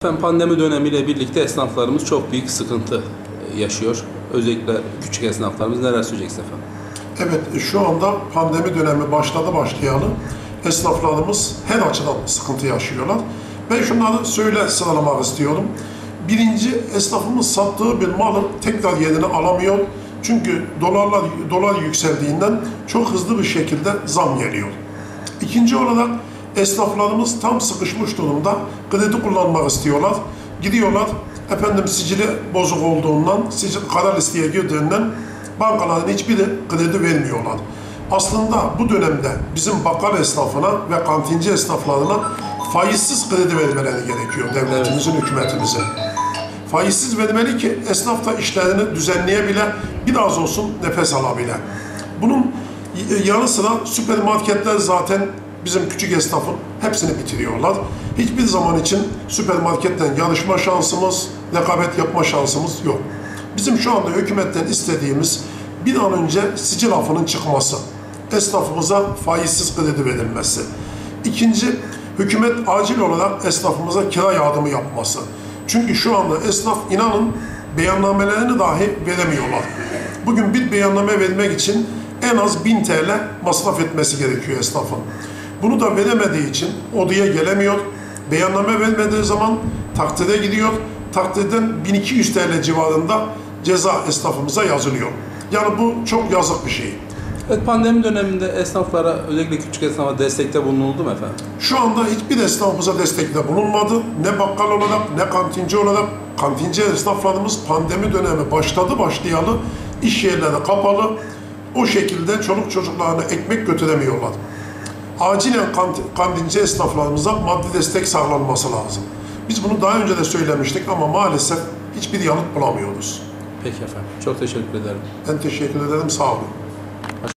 Pandemi dönemiyle birlikte esnaflarımız çok büyük sıkıntı yaşıyor. Özellikle küçük esnaflarımız, neler söyleyeceksiniz efendim? Evet, şu anda pandemi dönemi başlayalı esnaflarımız her açıdan sıkıntı yaşıyorlar. Ben şunları sıralamak istiyorum. Birinci, esnafımız sattığı bir malın tekrar yerini alamıyor. Çünkü dolar yükseldiğinden çok hızlı bir şekilde zam geliyor. İkinci olarak esnaflarımız tam sıkışmış durumda, kredi kullanmak istiyorlar. Gidiyorlar, sicili bozuk olduğundan, kara listeye girdiğinden bankaların hiçbiri kredi vermiyorlar. Aslında bu dönemde bizim bakkal esnafına ve kantinci esnaflarına faizsiz kredi vermeleri gerekiyor devletimizin, hükümetimizin. Faizsiz vermeli ki esnaf da işlerini düzenleyebile, biraz olsun nefes alabile. Bunun yanı sıra süpermarketler zaten bizim küçük esnafın hepsini bitiriyorlar. Hiçbir zaman için süpermarketten yarışma şansımız, rekabet yapma şansımız yok. Bizim şu anda hükümetten istediğimiz bir an önce sicil affının çıkması, esnafımıza faizsiz kredi verilmesi. İkinci, hükümet acil olarak esnafımıza kira yardımı yapması. Çünkü şu anda esnaf, inanın, beyannamelerini dahi veremiyorlar. Bugün bir beyanname vermek için en az 1000 TL masraf etmesi gerekiyor esnafın. Bunu da veremediği için odaya gelemiyor. Beyanname vermediği zaman takdire gidiyor. Takdirden 1200 TL civarında ceza esnafımıza yazılıyor. Yani bu çok yazık bir şey. Evet, pandemi döneminde esnaflara, özellikle küçük esnafa destekte bulunuldu mu efendim? Şu anda hiçbir esnafımıza destekte bulunmadı. Ne bakkal olarak, ne kantinci olarak. Kantinci esnaflarımız pandemi dönemi başlayalı iş yerleri kapalı. O şekilde çoluk çocuklarına ekmek götüremiyorlar. Acilen kantinci esnaflarımıza maddi destek sağlanması lazım. Biz bunu daha önce de söylemiştik ama maalesef hiçbir yanıt bulamıyoruz. Peki efendim, çok teşekkür ederim. Ben teşekkür ederim, sağ olun.